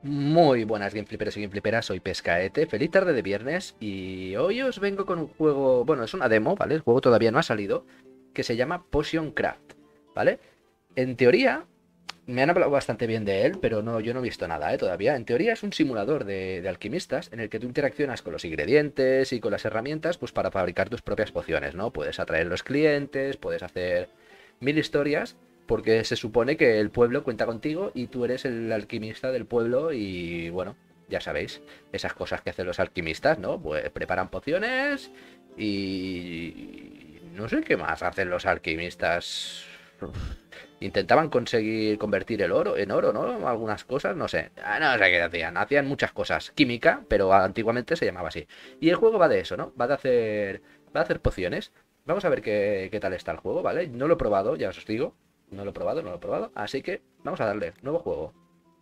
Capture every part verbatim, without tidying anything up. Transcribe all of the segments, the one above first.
Muy buenas gamefliperos y gamefliperas, soy Pescaete, feliz tarde de viernes y hoy os vengo con un juego, bueno, es una demo, ¿vale? El juego todavía no ha salido, que se llama Potion Craft, ¿vale? En teoría, me han hablado bastante bien de él, pero no, yo no he visto nada, ¿eh? Todavía. En teoría es un simulador de, de alquimistas en el que tú interaccionas con los ingredientes y con las herramientas, pues para fabricar tus propias pociones, ¿no? Puedes atraer a los clientes, puedes hacer mil historias, porque se supone que el pueblo cuenta contigo y tú eres el alquimista del pueblo y bueno, ya sabéis, esas cosas que hacen los alquimistas, ¿no? Pues preparan pociones y no sé qué más hacen los alquimistas. Intentaban conseguir convertir el oro en oro, ¿no? Algunas cosas, no sé. Ah, no sé qué hacían. Hacían muchas cosas. Química, pero antiguamente se llamaba así. Y el juego va de eso, ¿no? Va de hacer. Va de hacer pociones. Vamos a ver qué, qué tal está el juego, ¿vale? No lo he probado, ya os digo. No lo he probado, no lo he probado. Así que vamos a darle. Nuevo juego.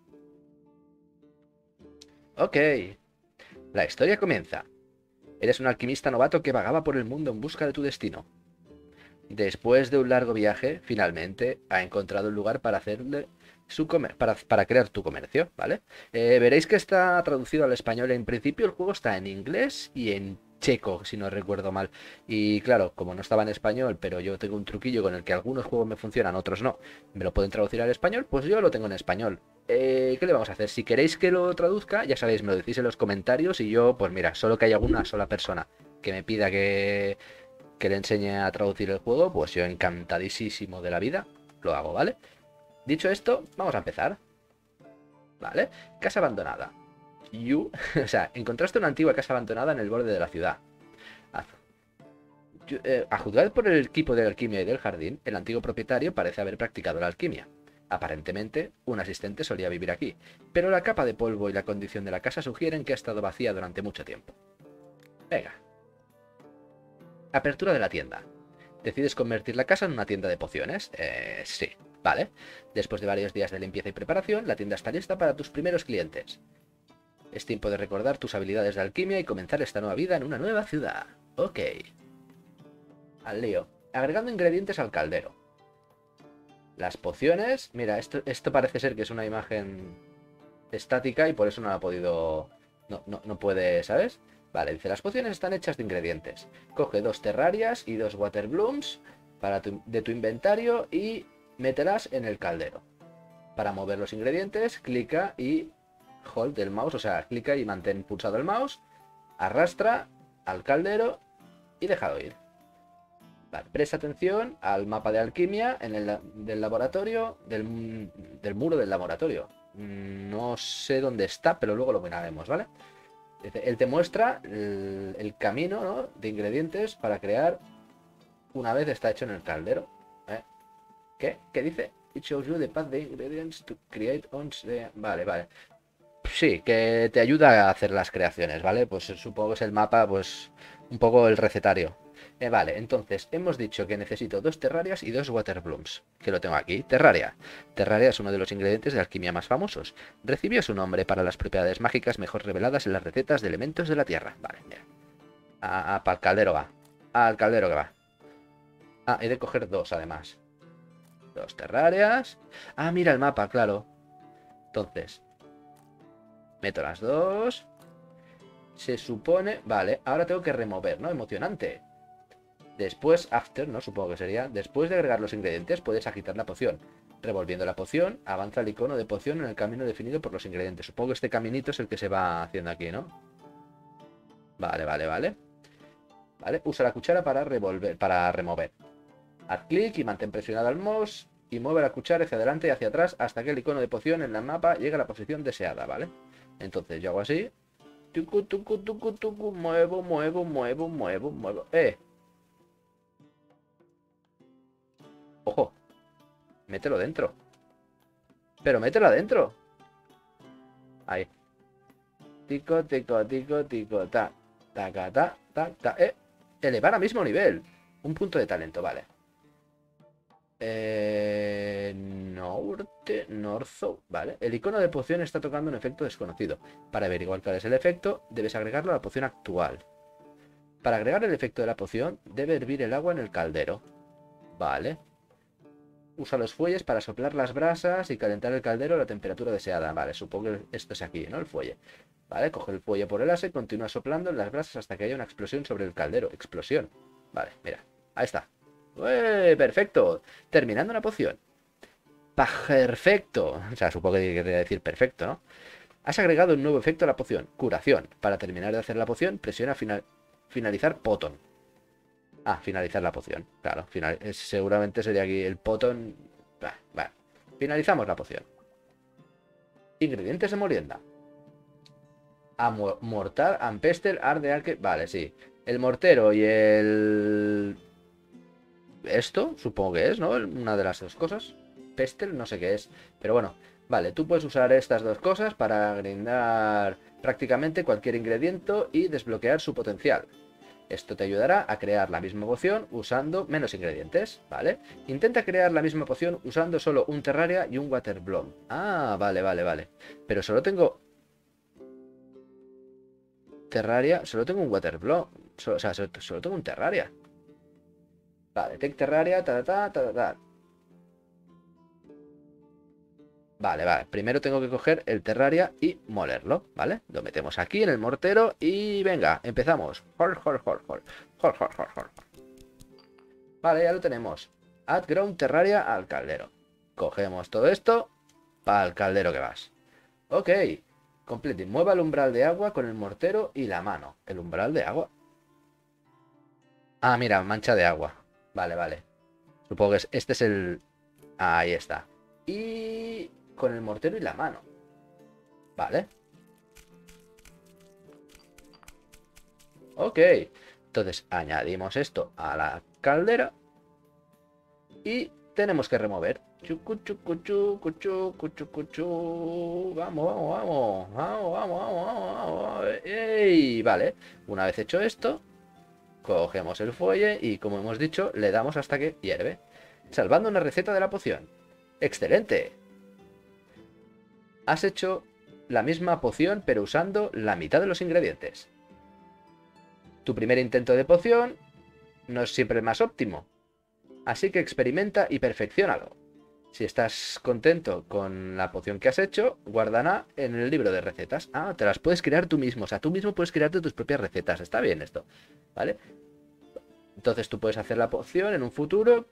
Ok. La historia comienza. Eres un alquimista novato que vagaba por el mundo en busca de tu destino. Después de un largo viaje, finalmente ha encontrado un lugar para hacerle su comer para, para crear tu comercio, ¿vale? Eh, veréis que está traducido al español. En principio el juego está en inglés y en checo, si no recuerdo mal. Y claro, como no estaba en español, pero yo tengo un truquillo con el que algunos juegos me funcionan, otros no, me lo pueden traducir al español, pues yo lo tengo en español. Eh, ¿Qué le vamos a hacer? Si queréis que lo traduzca, ya sabéis, me lo decís en los comentarios y yo, pues mira, solo que haya una sola persona que me pida que que le enseñe a traducir el juego, pues yo encantadísimo de la vida lo hago, ¿vale? Dicho esto, vamos a empezar, ¿vale? Casa abandonada. You, o sea, encontraste una antigua casa abandonada en el borde de la ciudad. A, eh, a juzgar por el equipo de alquimia y del jardín, el antiguo propietario parece haber practicado la alquimia. Aparentemente, un asistente solía vivir aquí, pero la capa de polvo y la condición de la casa sugieren que ha estado vacía durante mucho tiempo. Venga. Apertura de la tienda. ¿Decides convertir la casa en una tienda de pociones? Eh, sí, vale. Después de varios días de limpieza y preparación, la tienda está lista para tus primeros clientes. Es tiempo de recordar tus habilidades de alquimia y comenzar esta nueva vida en una nueva ciudad. Ok. Al lío. Agregando ingredientes al caldero. Las pociones... Mira, esto, esto parece ser que es una imagen estática y por eso no la ha podido... No, no, no puede, ¿sabes? Vale, dice, las pociones están hechas de ingredientes. Coge dos terrarias y dos water blooms para tu, de tu inventario y mételas en el caldero. Para mover los ingredientes, clica y hold el mouse, o sea, clica y mantén pulsado el mouse, arrastra al caldero y déjalo ir. Vale, presta atención al mapa de alquimia en el del laboratorio, del, del muro del laboratorio. No sé dónde está, pero luego lo miraremos, ¿vale? Él te muestra el, el camino, ¿no?, de ingredientes para crear una vez está hecho en el caldero. ¿Eh? ¿Qué? ¿Qué dice? It shows you the path the ingredients to create on the... Vale, vale. Sí, que te ayuda a hacer las creaciones, ¿vale? Pues supongo que es el mapa, pues un poco el recetario. Eh, vale, entonces hemos dicho que necesito dos terrarias y dos water blooms, que lo tengo aquí. Terraria. Terraria es uno de los ingredientes de alquimia más famosos. Recibió su nombre para las propiedades mágicas mejor reveladas en las recetas de elementos de la tierra. Vale, mira. Ah, ah, para el caldero va. Al caldero que va. Ah, he de coger dos además. Dos terrarias. Ah, mira el mapa, claro. Entonces, meto las dos. Se supone... Vale, ahora tengo que remover, ¿no? Emocionante. Después, after, ¿no? Supongo que sería. Después de agregar los ingredientes, puedes agitar la poción. Revolviendo la poción, avanza el icono de poción en el camino definido por los ingredientes. Supongo que este caminito es el que se va haciendo aquí, ¿no? Vale, vale, vale. Vale, usa la cuchara para revolver, para remover. Haz clic y mantén presionado el mouse y mueve la cuchara hacia adelante y hacia atrás hasta que el icono de poción en el mapa llegue a la posición deseada, ¿vale? Entonces yo hago así. Tucu, tucu, tucu, tucu, muevo, muevo, muevo, muevo, muevo. ¡Eh! ¡Ojo! Mételo dentro. Pero mételo adentro. Ahí. Tico, tico, tico, tico, ta. Taca, ta, ta, ta. ¡Eh! Elevar a mismo nivel. Un punto de talento, vale. Eh, norte, norzo, vale. El icono de poción está tocando un efecto desconocido. Para averiguar cuál es el efecto, debes agregarlo a la poción actual. Para agregar el efecto de la poción, debe hervir el agua en el caldero. Vale. Usa los fuelles para soplar las brasas y calentar el caldero a la temperatura deseada. Vale, supongo que esto es aquí, ¿no? El fuelle. Vale, coge el fuelle por el asa y continúa soplando en las brasas hasta que haya una explosión sobre el caldero. Explosión. Vale, mira. Ahí está. ¡Ué! Perfecto. Terminando una poción. Perfecto. O sea, supongo que quería decir perfecto, ¿no? Has agregado un nuevo efecto a la poción. Curación. Para terminar de hacer la poción, presiona final... finalizar potón. Ah, finalizar la poción. Claro, final... seguramente sería aquí el potón. Vale, vale. Finalizamos la poción. Ingredientes de molienda. Amor, mortar, ampester, arde, arque... Vale, sí. El mortero y el... Esto, supongo que es, ¿no? Una de las dos cosas. Pestel, no sé qué es. Pero bueno, vale, tú puedes usar estas dos cosas para grindar prácticamente cualquier ingrediente y desbloquear su potencial. Esto te ayudará a crear la misma poción usando menos ingredientes, ¿vale? Intenta crear la misma poción usando solo un Terraria y un Water Bloom. Ah, vale, vale, vale. Pero solo tengo... Terraria, solo tengo un Water Bloom. Solo, o sea, solo, solo tengo un Terraria. Vale, Tech Terraria, ta, ta, ta, ta, ta. Vale, vale. Primero tengo que coger el Terraria y molerlo, ¿vale? Lo metemos aquí en el mortero y venga, empezamos. Jor, jor, jor, jor. Jor, jor, jor, jor. Vale, ya lo tenemos. Add ground Terraria al caldero. Cogemos todo esto para el caldero que vas. Ok. Complete. Mueva el umbral de agua con el mortero y la mano. ¿El umbral de agua? Ah, mira, mancha de agua. Vale, vale. Supongo que es, este es el... Ahí está. Y... con el mortero y la mano. Vale. Ok. Entonces añadimos esto a la caldera. Y tenemos que remover. Chucu, chucu, chucu, chucu, chucu, chucu. Vamos, vamos, vamos. Vamos, vamos, vamos, vamos, vamos. ¡Ey! Vale. Una vez hecho esto, cogemos el fuelle y, como hemos dicho, le damos hasta que hierve. Salvando una receta de la poción. ¡Excelente! Has hecho la misma poción pero usando la mitad de los ingredientes. Tu primer intento de poción no es siempre el más óptimo, así que experimenta y perfecciónalo. Si estás contento con la poción que has hecho, guárdala en el libro de recetas. Ah, te las puedes crear tú mismo, o sea, tú mismo puedes crearte tus propias recetas. Está bien esto, ¿vale? Entonces tú puedes hacer la poción en un futuro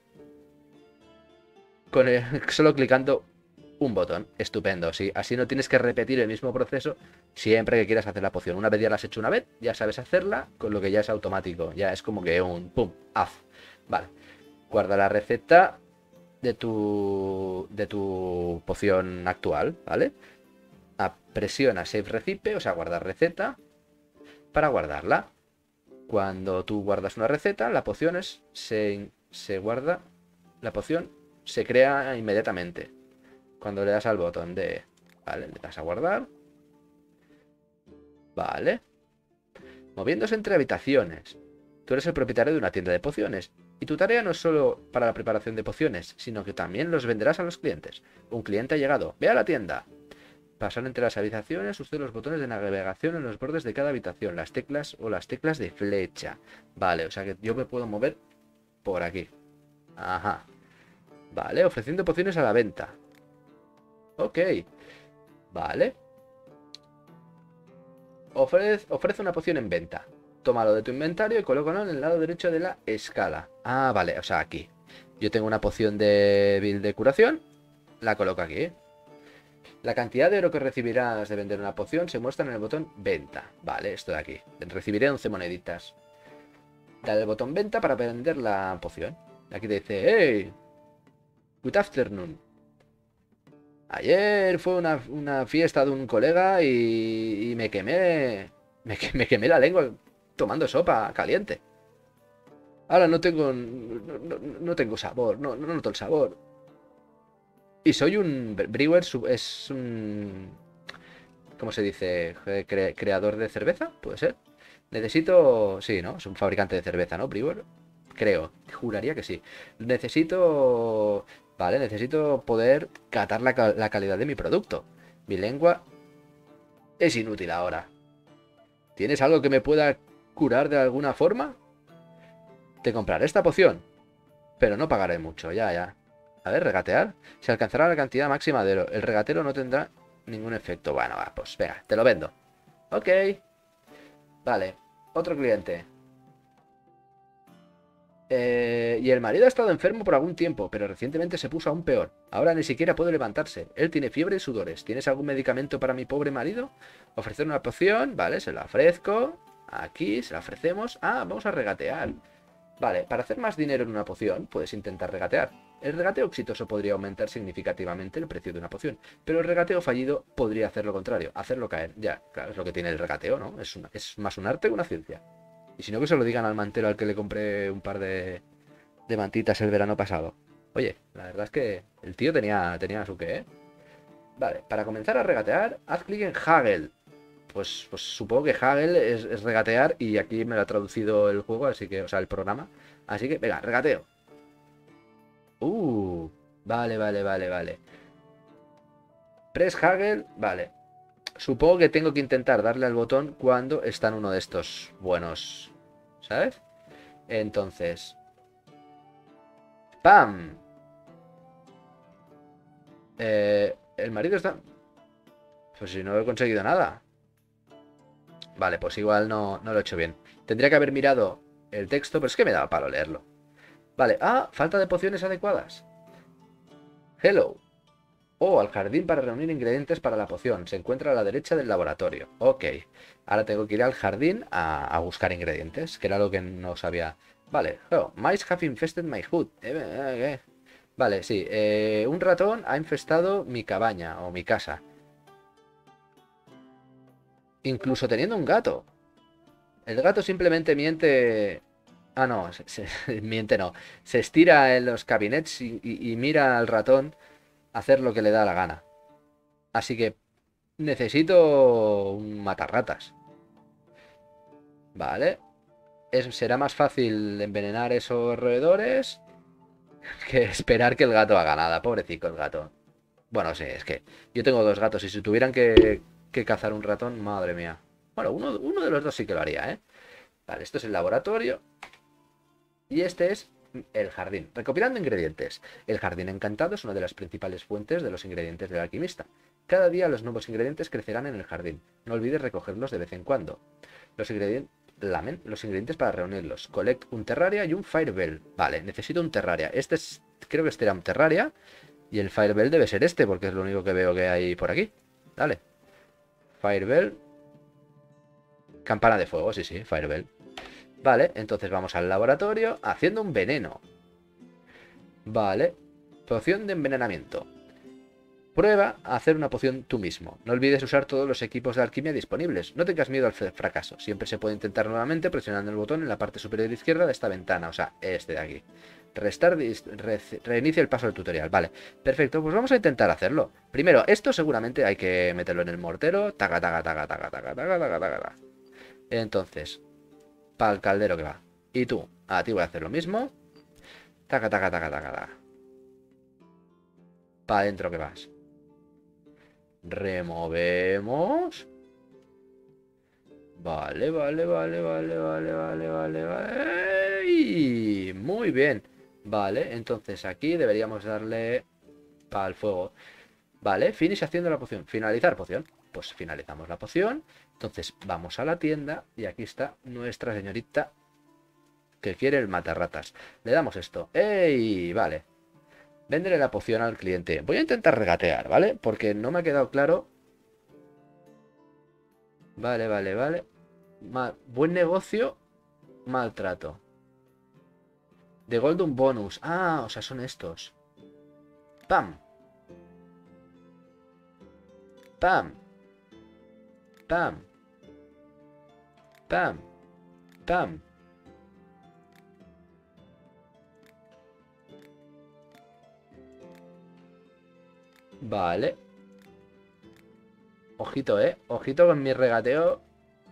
con el, solo clicando un botón. Estupendo, sí. Así no tienes que repetir el mismo proceso siempre que quieras hacer la poción. Una vez ya la has hecho una vez, ya sabes hacerla, con lo que ya es automático. Ya es como que un pum, haz. Vale. Guarda la receta de tu de tu poción actual, ¿vale? Ah, presiona Save Recipe, o sea, guardar receta, para guardarla. Cuando tú guardas una receta, la poción es, se, se guarda, la poción se crea inmediatamente. Cuando le das al botón de... Vale, le das a guardar. Vale. Moviéndose entre habitaciones. Tú eres el propietario de una tienda de pociones. Y tu tarea no es solo para la preparación de pociones, sino que también los venderás a los clientes. Un cliente ha llegado. Ve a la tienda. Pasar entre las habitaciones, usted los botones de navegación en los bordes de cada habitación. Las teclas o las teclas de flecha. Vale, o sea que yo me puedo mover por aquí. Ajá. Vale, ofreciendo pociones a la venta. Ok, vale. Ofrece, ofrece una poción en venta. Tómalo de tu inventario y colócalo en el lado derecho de la escala. Ah, vale, o sea, aquí. Yo tengo una poción de build de curación. La coloco aquí. La cantidad de oro que recibirás de vender una poción se muestra en el botón venta. Vale, esto de aquí. Recibiré once moneditas. Dale el botón venta para vender la poción. Aquí te dice, hey, good afternoon. Ayer fue una, una fiesta de un colega y, y me quemé. Me, me quemé la lengua tomando sopa caliente. Ahora no tengo. No, no- no tengo sabor. No, no noto el sabor. Y soy un. Brewer su- es un. ¿Cómo se dice? Cre- creador de cerveza, puede ser. Necesito. Sí, ¿no? Es un fabricante de cerveza, ¿no? Brewer. Creo. Juraría que sí. Necesito. Vale, necesito poder catar la, cal- la calidad de mi producto. Mi lengua es inútil ahora. ¿Tienes algo que me pueda curar de alguna forma? Te compraré esta poción, pero no pagaré mucho, ya, ya. A ver, regatear. Se alcanzará la cantidad máxima de oro. El regatero no tendrá ningún efecto. Bueno, va, pues venga, te lo vendo. Ok. Vale. Otro cliente. Eh, y el marido ha estado enfermo por algún tiempo, pero recientemente se puso aún peor. Ahora ni siquiera puede levantarse. Él tiene fiebre y sudores. ¿Tienes algún medicamento para mi pobre marido? Ofrecer una poción. Vale, se la ofrezco. Aquí, se la ofrecemos. Ah, vamos a regatear. Vale, para hacer más dinero en una poción, puedes intentar regatear. El regateo exitoso podría aumentar significativamente el precio de una poción, pero el regateo fallido podría hacer lo contrario, hacerlo caer. Ya, claro, es lo que tiene el regateo, ¿no? Es, una, es más un arte que una ciencia. Y si no, que se lo digan al mantero al que le compré un par de, de mantitas el verano pasado. Oye, la verdad es que el tío tenía, tenía su qué, ¿eh? Vale, para comenzar a regatear, haz clic en Haggle. Pues, pues supongo que Haggle es, es regatear y aquí me lo ha traducido el juego, así que, o sea, el programa. Así que, venga, regateo. Uh, vale, vale, vale, vale. Press Haggle, vale. Supongo que tengo que intentar darle al botón cuando está en uno de estos buenos, ¿sabes? Entonces, ¡pam! Eh, el marido está... Pues si no he conseguido nada. Vale, pues igual no, no lo he hecho bien. Tendría que haber mirado el texto, pero es que me daba para leerlo. Vale, ah, falta de pociones adecuadas. Hello. Oh, al jardín para reunir ingredientes para la poción. Se encuentra a la derecha del laboratorio. Ok. Ahora tengo que ir al jardín a, a buscar ingredientes, que era lo que no sabía. Vale. Oh, mice have infested my hood. Eh, eh, eh. Vale, sí. Eh, un ratón ha infestado mi cabaña o mi casa. Incluso teniendo un gato. El gato simplemente miente... Ah, no, se, se- miente no. Se estira en los cabinets y, y- y mira al ratón hacer lo que le da la gana. Así que necesito un matarratas. Vale. Es- será más fácil envenenar esos roedores que esperar que el gato haga nada. Pobrecito el gato. Bueno, sí, es que yo tengo dos gatos y si tuvieran que, que cazar un ratón, madre mía. Bueno, uno, uno de los dos sí que lo haría, ¿eh? Vale, esto es el laboratorio. Y este es el jardín. Recopilando ingredientes. El jardín encantado es una de las principales fuentes de los ingredientes del alquimista. Cada día los nuevos ingredientes crecerán en el jardín. No olvides recogerlos de vez en cuando. Los ingredientes... Lamen, los ingredientes para reunirlos. Collect un Terraria y un Firebell. Vale, necesito un Terraria. Este es... Creo que este era un Terraria. Y el Firebell debe ser este, porque es lo único que veo que hay por aquí. Dale. Firebell. Campana de fuego, sí, sí, Firebell. Vale, entonces vamos al laboratorio haciendo un veneno. Vale. Poción de envenenamiento. Prueba a hacer una poción tú mismo. No olvides usar todos los equipos de alquimia disponibles. No tengas miedo al fracaso. Siempre se puede intentar nuevamente presionando el botón en la parte superior izquierda de esta ventana. O sea, este de aquí. Restar, re, reinicia el paso del tutorial. Vale, perfecto. Pues vamos a intentar hacerlo. Primero, esto seguramente hay que meterlo en el mortero. Taca, taca, taca, taca, taca, taca, taca, taca. Entonces, para el caldero que va. Y tú, a ti voy a hacer lo mismo. Taca, taca, taca, taca, taca. Para adentro que vas. Removemos. Vale, vale, vale, vale, vale, vale, vale, vale. ¡Ey! Muy bien. Vale, entonces aquí deberíamos darle para el fuego. Vale, finish haciendo la poción. Finalizar poción. Pues finalizamos la poción. Entonces vamos a la tienda y aquí está nuestra señorita que quiere el matarratas. Le damos esto. ¡Ey! Vale. Véndele la poción al cliente. Voy a intentar regatear, ¿vale? Porque no me ha quedado claro. Vale, vale, vale. Ma- buen negocio, maltrato. De Golden Bonus. Ah, o sea, son estos. Pam, pam, pam, pam, pam. Vale. Ojito, eh. Ojito con mi regateo.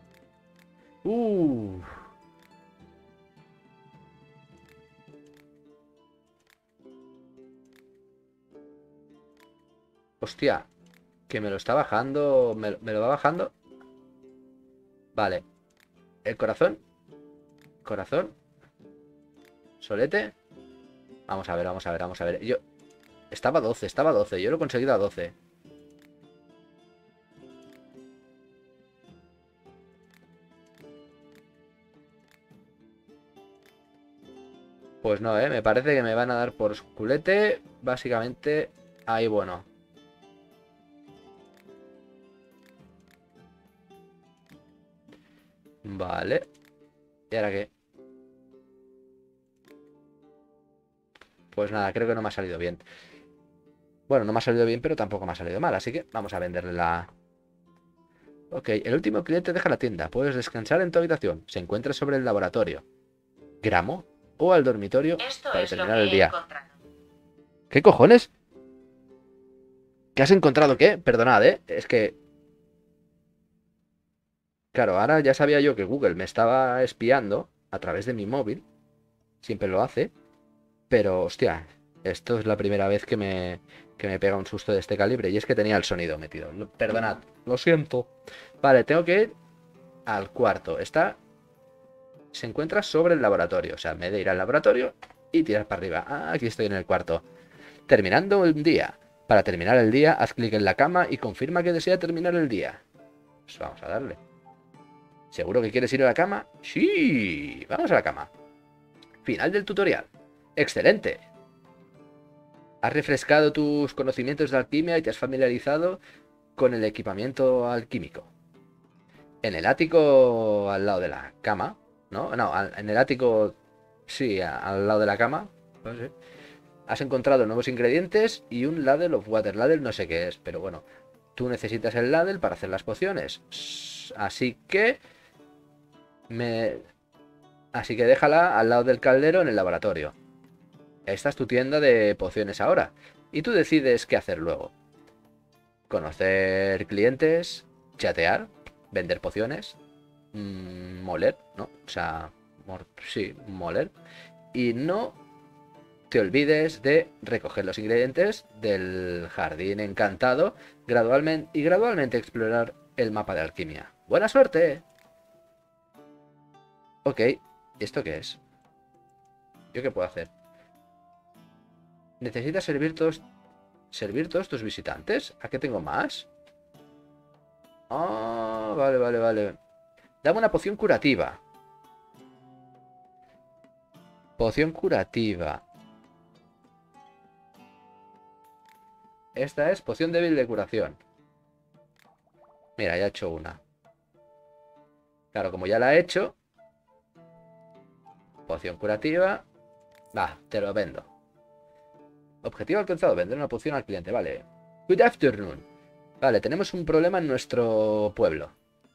Uh. Hostia. Que me lo está bajando. Me, me lo va bajando. Vale. El corazón. Corazón. Solete. Vamos a ver, vamos a ver, vamos a ver. Yo. Estaba a doce, estaba a doce. Yo lo he conseguido a doce. Pues no, ¿eh? Me parece que me van a dar por su culete. Básicamente, ahí bueno. Vale. ¿Y ahora qué? Pues nada, creo que no me ha salido bien. Bueno, no me ha salido bien, pero tampoco me ha salido mal. Así que vamos a venderle la... Ok, el último cliente deja la tienda. Puedes descansar en tu habitación. Se encuentra sobre el laboratorio. Gramo o al dormitorio Esto para es lo terminar que el he día. encontrado. ¿Qué cojones? ¿Qué has encontrado qué? Perdonad, ¿eh? Es que... Claro, ahora ya sabía yo que Google me estaba espiando a través de mi móvil. Siempre lo hace. Pero, hostia, esto es la primera vez que me, que me pega un susto de este calibre. Y es que tenía el sonido metido. Lo- Perdonad, lo siento. Vale, tengo que ir al cuarto. Está... Se encuentra sobre el laboratorio. O sea, me he de ir al laboratorio y tirar para arriba. Ah, aquí estoy en el cuarto. Terminando un día. Para terminar el día, haz clic en la cama y confirma que desea terminar el día. Pues vamos a darle. ¿Seguro que quieres ir a la cama? Sí, vamos a la cama. Final del tutorial. Excelente. Has refrescado tus conocimientos de alquimia y te has familiarizado con el equipamiento alquímico. En el ático al lado de la cama, ¿no? No, al- en el ático, sí, a- al lado de la cama, no sé. Has encontrado nuevos ingredientes y un ladle of water. Ladle no sé qué es, pero bueno. Tú necesitas el ladle para hacer las pociones. S- Así que... Me... Así que déjala al lado del caldero en el laboratorio. Esta es tu tienda de pociones ahora. Y tú decides qué hacer luego. Conocer clientes, chatear, vender pociones, mmm, moler, ¿no? O sea, mor- sí, moler. Y no te olvides de recoger los ingredientes del jardín encantado gradualmente y gradualmente explorar el mapa de alquimia. ¡Buena suerte! Ok, ¿esto qué es? ¿Yo qué puedo hacer? ¿Necesitas servir todos, servir todos tus visitantes? ¿A qué tengo más? Ah, vale, vale, vale. Dame una poción curativa. Poción curativa. Esta es poción débil de curación. Mira, ya he hecho una. Claro, como ya la he hecho. Poción curativa. Va, te lo vendo. Objetivo alcanzado, vender una poción al cliente, vale. Good afternoon. Vale, tenemos un problema en nuestro pueblo.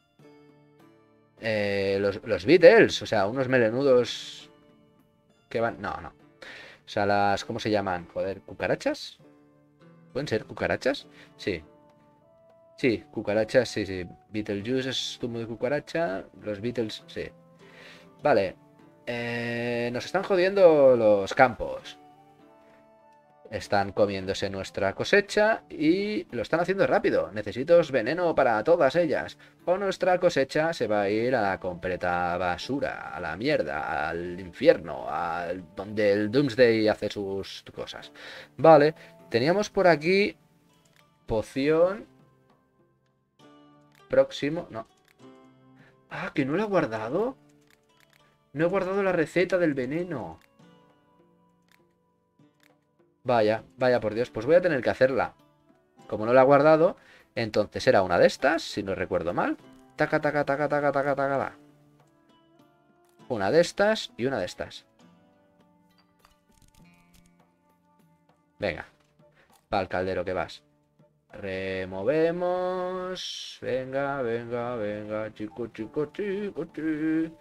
Eh, los, los Beatles, o sea, unos melenudos que van... No, no. O sea, las... ¿Cómo se llaman? Joder, ¿cucarachas? ¿Pueden ser cucarachas? Sí. Sí, cucarachas, sí, sí. Beetlejuice es zumo de cucaracha. Los Beatles, sí. Vale. Eh, nos están jodiendo los campos. Están comiéndose nuestra cosecha y lo están haciendo rápido. Necesito veneno para todas ellas. O nuestra cosecha se va a ir a la completa basura, a la mierda, al infierno, al donde el Doomsday hace sus cosas. Vale, teníamos por aquí poción próximo. No. Ah, que no lo he guardado. No he guardado la receta del veneno. Vaya, vaya por Dios, pues voy a tener que hacerla. Como no la he guardado, entonces era una de estas, si no recuerdo mal. Taca, taca, taca, taca, taca, taca, taca. Una de estas y una de estas. Venga, para el caldero que vas. Removemos. Venga, venga, venga. Chico, chico, chico, chico.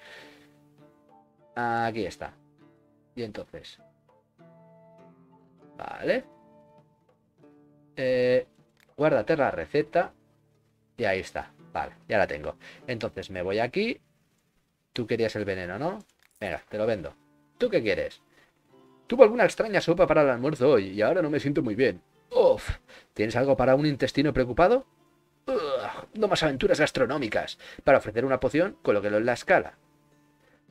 Aquí está. Y entonces. Vale. Eh, guárdate la receta. Y ahí está. Vale, ya la tengo. Entonces me voy aquí. Tú querías el veneno, ¿no? Venga, te lo vendo. ¿Tú qué quieres? Tuve alguna extraña sopa para el almuerzo hoy y ahora no me siento muy bien. Uf, ¿tienes algo para un intestino preocupado? Ugh, no más aventuras gastronómicas. Para ofrecer una poción, colóquelo en la escala.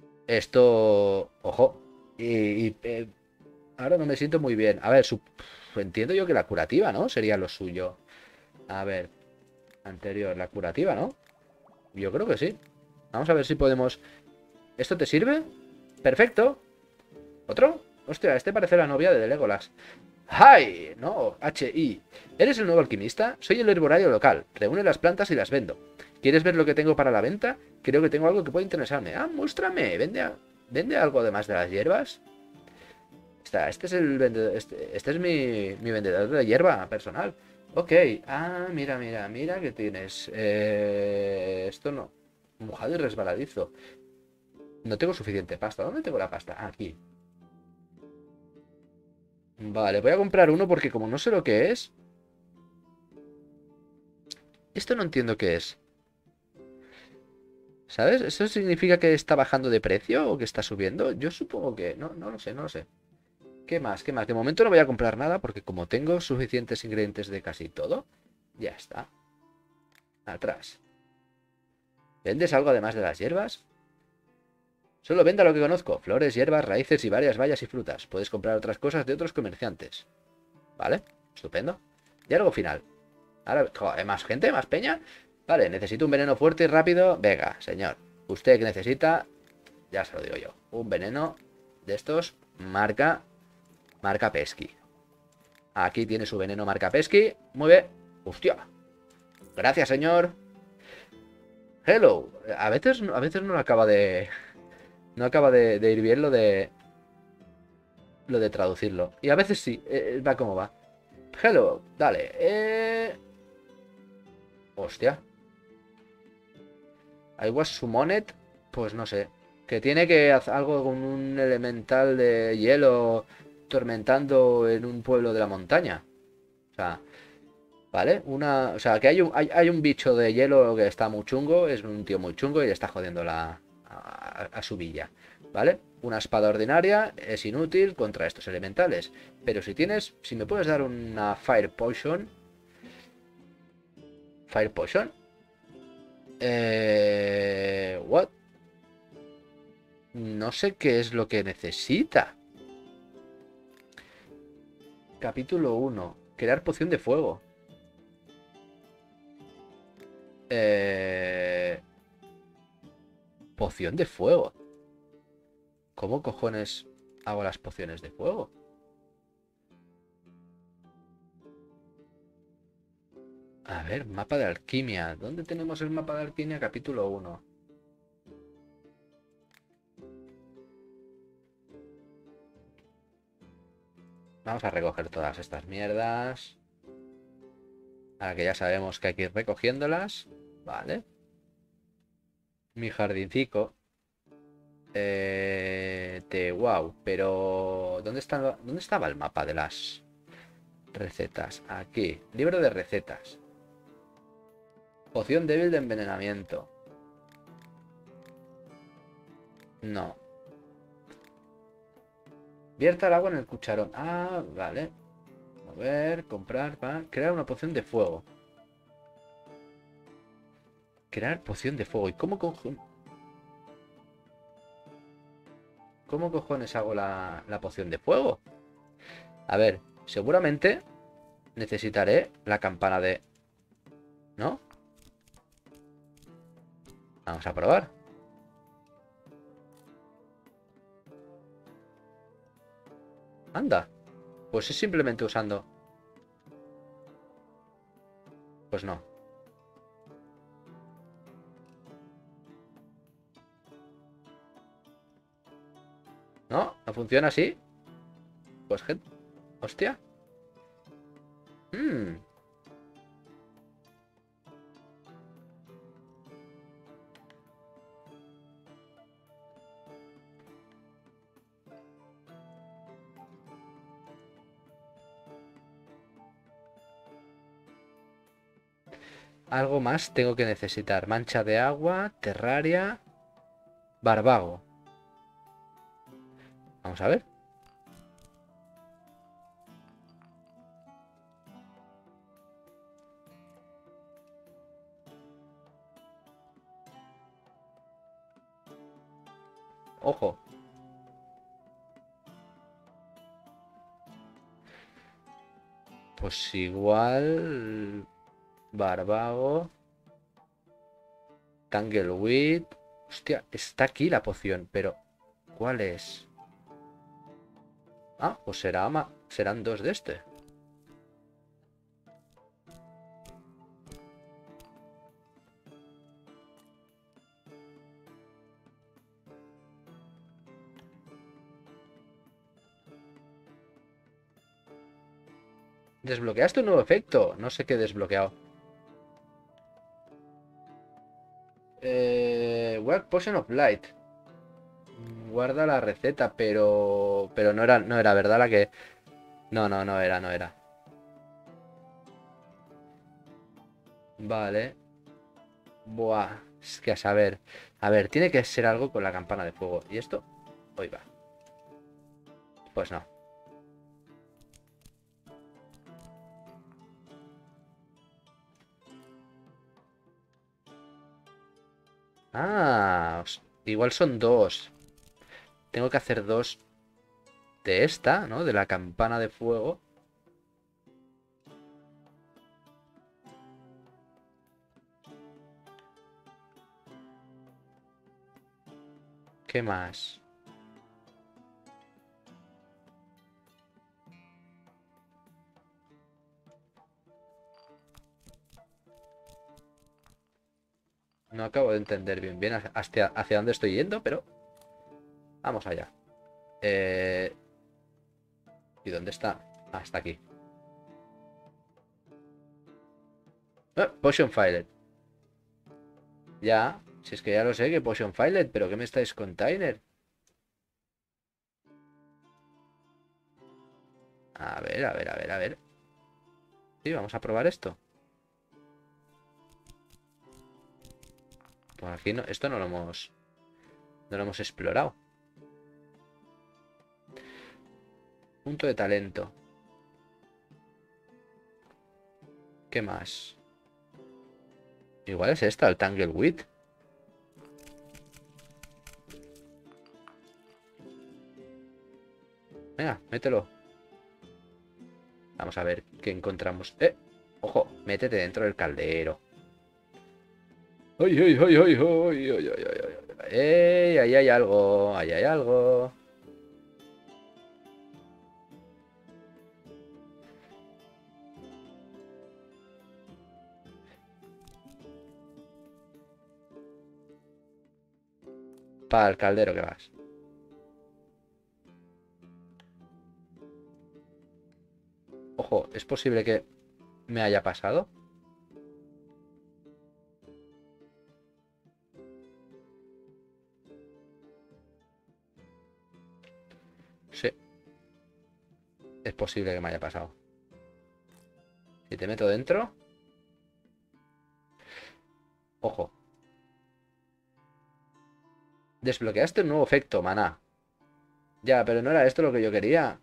Esto... Ojo. Y... y, eh, ahora no me siento muy bien. A ver, su... entiendo yo que la curativa, ¿no? Sería lo suyo. A ver, anterior, la curativa, ¿no? Yo creo que sí. Vamos a ver si podemos... ¿Esto te sirve? Perfecto. ¿Otro? Hostia, este parece la novia de Legolas. ¡Hi! No, H I. ¿Eres el nuevo alquimista? Soy el herborario local. Reúne las plantas y las vendo. ¿Quieres ver lo que tengo para la venta? Creo que tengo algo que puede interesarme. Ah, muéstrame. ¿Vende, a... ¿Vende algo además de las hierbas? Está, este es el vendedor. Este, este es mi, mi vendedor de hierba personal. Ok. Ah, mira, mira, mira que tienes. Eh, esto no. Mojado y resbaladizo. No tengo suficiente pasta. ¿Dónde tengo la pasta? Ah, aquí. Vale, voy a comprar uno porque como no sé lo que es... Esto no entiendo qué es. ¿Sabes? ¿Eso significa que está bajando de precio o que está subiendo? Yo supongo que... No, no lo sé, no lo sé. ¿Qué más? ¿Qué más? De momento no voy a comprar nada porque como tengo suficientes ingredientes de casi todo, ya está. Atrás. ¿Vendes algo además de las hierbas? Solo venda lo que conozco. Flores, hierbas, raíces y varias bayas y frutas. Puedes comprar otras cosas de otros comerciantes. ¿Vale? Estupendo. Y algo final. Ahora, joder, ¿más gente? ¿Más peña? Vale, necesito un veneno fuerte y rápido. Venga, señor. Usted que necesita, ya se lo digo yo. Un veneno de estos, marca, marca Pesky. Aquí tiene su veneno marca Pesky. Muy bien. Hostia. Gracias, señor. Hello. A veces, a veces no acaba de... No acaba de, de ir bien lo de... Lo de traducirlo. Y a veces sí. Eh, va como va. Hello. Dale. Eh... Hostia. I was summoned. Pues no sé. Que tiene que hacer algo con un elemental de hielo tormentando en un pueblo de la montaña. O sea, ¿vale? Una, o sea, que hay un, hay, hay un bicho de hielo que está muy chungo, es un tío muy chungo y le está jodiendo la, a, a su villa, ¿vale? Una espada ordinaria es inútil contra estos elementales. Pero si tienes, si me puedes dar una Fire Potion. Fire Potion. Eh... What? No sé qué es lo que necesita. Capítulo uno. Crear poción de fuego. Eh... Poción de fuego. ¿Cómo cojones hago las pociones de fuego? A ver, mapa de alquimia. ¿Dónde tenemos el mapa de alquimia? Capítulo uno. Vamos a recoger todas estas mierdas. Ahora que ya sabemos que hay que ir recogiéndolas. Vale. Mi jardincico. Eh, de wow. Pero... ¿dónde está, ¿dónde estaba el mapa de las recetas? Aquí. Libro de recetas. Poción débil de envenenamiento. No. Vierta el agua en el cucharón. Ah, vale. A ver, comprar, para crear una poción de fuego. Crear poción de fuego. ¿Y cómo cojones? ¿Cómo cojones hago la, la poción de fuego? A ver, seguramente necesitaré la campana de... ¿No? Vamos a probar. Anda. Pues es simplemente usando... Pues no. ¿No? ¿No funciona así? Pues gente... Hostia. Mmm. Algo más tengo que necesitar. Mancha de agua, terraria, barbago. Vamos a ver. Ojo. Pues igual... Barbago. Tangleweed. Hostia, está aquí la poción, pero... ¿Cuál es? Ah, pues será ama... serán dos de este. Desbloqueaste un nuevo efecto. No sé qué he desbloqueado. Eh, Work Potion of Light. Guarda la receta, pero... Pero no era, no era, ¿verdad? La que... No, no, no era, no era. Vale. Buah. Es que a saber. A ver, tiene que ser algo con la campana de fuego. ¿Y esto? Hoy va. Pues no. Ah, os- igual son dos. Tengo que hacer dos de esta, ¿no? De la campana de fuego. ¿Qué más? No acabo de entender bien bien hacia, hacia dónde estoy yendo, pero vamos allá. Eh, ¿Y dónde está? Ah, está aquí. Eh, Potion Filet. Ya, si es que ya lo sé que Potion Filet, pero ¿qué me estáis container? A ver, a ver, a ver, a ver. Sí, vamos a probar esto. Pues aquí no, esto no lo hemos, no lo hemos explorado. Punto de talento. ¿Qué más? Igual es esta, el Tangleweed. Venga, mételo. Vamos a ver qué encontramos. ¡Eh! Ojo, métete dentro del caldero. ¡Ay, ay, ay, ay, ay, ay, ay, ay, ay! ¡Ey! Ahí hay algo, ahí hay algo. Para el caldero que vas. Ojo, ¿es posible que me haya pasado? Sí, es posible que me haya pasado. Si te meto dentro... Ojo. Desbloqueaste un nuevo efecto, maná. Ya, pero no era esto lo que yo quería.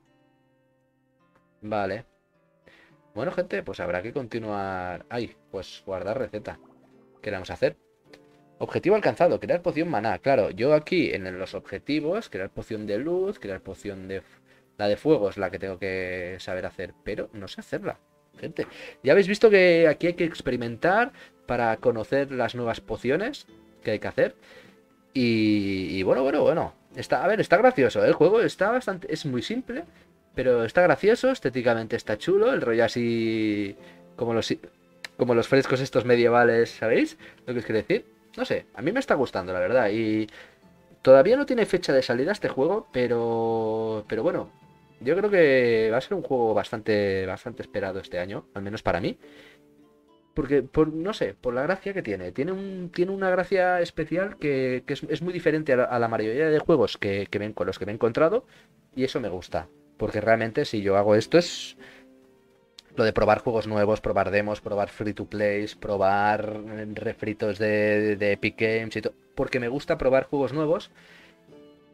Vale. Bueno, gente, pues habrá que continuar... Ay, pues guardar receta. ¿Qué le vamos a hacer? Objetivo alcanzado, crear poción maná. Claro, yo aquí en los objetivos, crear poción de luz, crear poción de... La de fuego es la que tengo que saber hacer, pero no sé hacerla, gente. Ya habéis visto que aquí hay que experimentar para conocer las nuevas pociones que hay que hacer. Y, y bueno, bueno, bueno. Está, a ver, está gracioso, ¿eh? El juego está bastante... Es muy simple, pero está gracioso, estéticamente está chulo, el rollo así... Como los, como los frescos estos medievales, ¿sabéis? Lo que os quiero decir. No sé, a mí me está gustando, la verdad. Y todavía no tiene fecha de salida este juego, pero... Pero bueno, yo creo que va a ser un juego bastante, bastante esperado este año, al menos para mí. Porque, por, no sé, por la gracia que tiene. Tiene, un, tiene una gracia especial que, que es, es muy diferente a la, a la mayoría de juegos que, que ven, con los que me he encontrado. Y eso me gusta. Porque realmente si yo hago esto es lo de probar juegos nuevos, probar demos, probar free to plays, probar refritos de, de Epic Games y todo. Porque me gusta probar juegos nuevos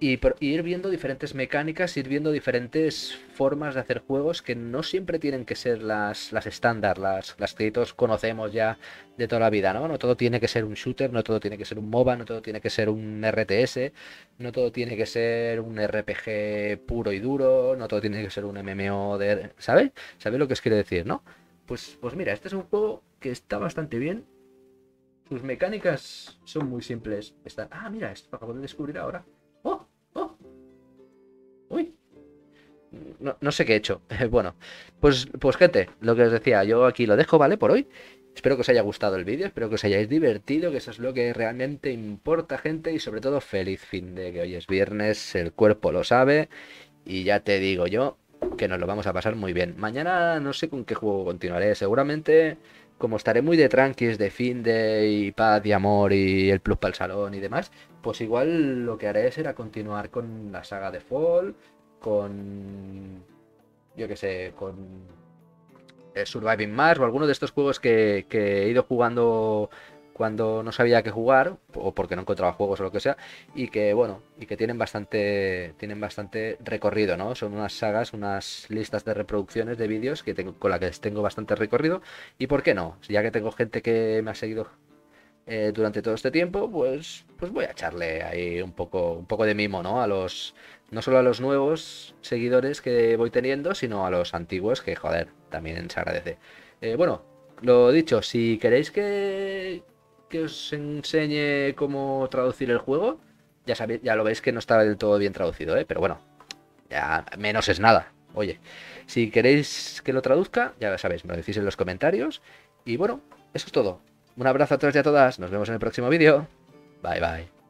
Y, por, y ir viendo diferentes mecánicas, ir viendo diferentes formas de hacer juegos que no siempre tienen que ser las, las estándar, las, las que todos conocemos ya de toda la vida, ¿no? No todo tiene que ser un shooter, no todo tiene que ser un MOBA, no todo tiene que ser un R T S, no todo tiene que ser un R P G puro y duro, no todo tiene que ser un M M O de... ¿Sabes? ¿Sabes lo que os quiero decir, no? Pues, pues mira, este es un juego que está bastante bien. Sus mecánicas son muy simples. Están... Ah, mira, esto lo acabo de descubrir ahora. ¡Oh! ¡Oh! ¡Uy! No, no sé qué he hecho. Bueno, pues, pues gente, lo que os decía, yo aquí lo dejo, ¿vale? Por hoy. Espero que os haya gustado el vídeo, espero que os hayáis divertido, que eso es lo que realmente importa, gente, y sobre todo feliz fin de que hoy es viernes, el cuerpo lo sabe, y ya te digo yo que nos lo vamos a pasar muy bien. Mañana no sé con qué juego continuaré, seguramente como estaré muy de tranquis, de fin de y paz y amor y el plus para el salón y demás, pues igual lo que haré será continuar con la saga de Fall, con yo que sé, con eh, Surviving Mars o alguno de estos juegos que, que he ido jugando cuando no sabía qué jugar o porque no encontraba juegos o lo que sea y que bueno y que tienen bastante tienen bastante recorrido, ¿no? Son unas sagas, unas listas de reproducciones de vídeos que tengo con las que tengo bastante recorrido y por qué no, ya que tengo gente que me ha seguido eh, durante todo este tiempo, pues, pues voy a echarle ahí un poco, un poco de mimo, ¿no? A los, no solo a los nuevos seguidores que voy teniendo, sino a los antiguos, que joder, también se agradece. Eh, bueno, lo dicho, si queréis que, que os enseñe cómo traducir el juego, ya sabéis, ya lo veis que no está del todo bien traducido, ¿eh? Pero bueno, ya menos es nada. Oye, si queréis que lo traduzca, ya lo sabéis, me lo decís en los comentarios. Y bueno, eso es todo. Un abrazo a todos y a todas. Nos vemos en el próximo vídeo. Bye bye.